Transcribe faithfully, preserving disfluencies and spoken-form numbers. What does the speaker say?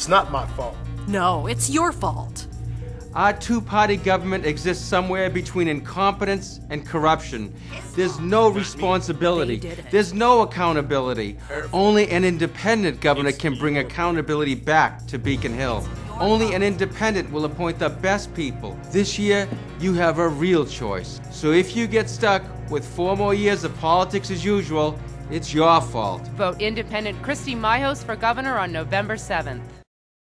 It's not my fault. No, it's your fault. Our two-party government exists somewhere between incompetence and corruption. There's no responsibility. There's no accountability. Only an independent governor can bring accountability back to Beacon Hill. Only an independent will appoint the best people. This year, you have a real choice. So if you get stuck with four more years of politics as usual, it's your fault. Vote independent Christy Mihos for governor on November seventh.